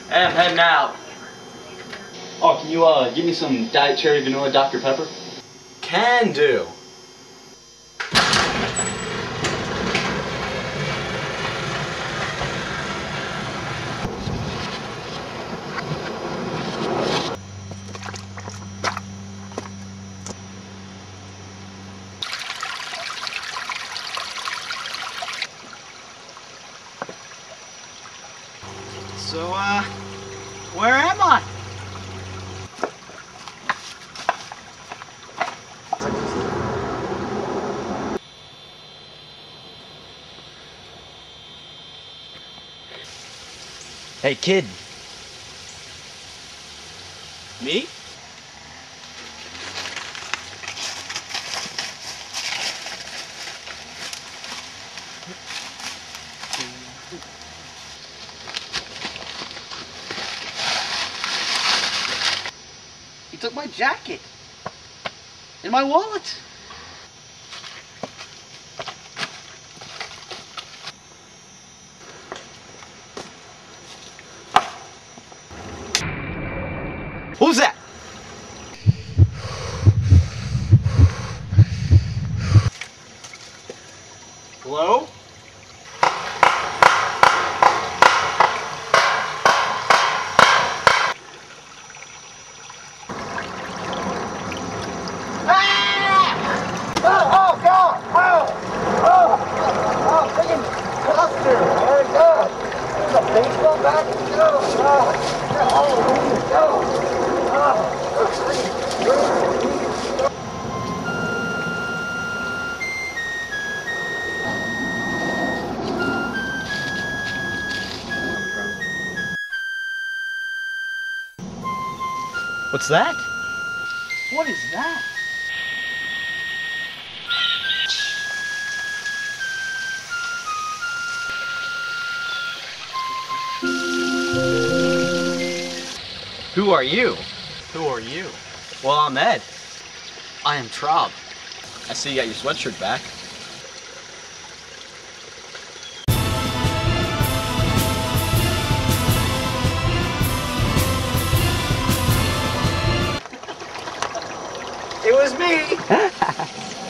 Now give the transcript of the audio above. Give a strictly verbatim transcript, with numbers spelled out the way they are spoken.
Hey, I'm heading out. Oh, can you uh give me some Diet Cherry Vanilla Doctor Pepper? Can do. So, uh, where am I? Hey, kid. Me? He took my jacket and my wallet. Who's that? Hello? What's that? What is that? Who are you? Who are you? Well, I'm Ed. I am Traub. I see you got your sweatshirt back. It was me!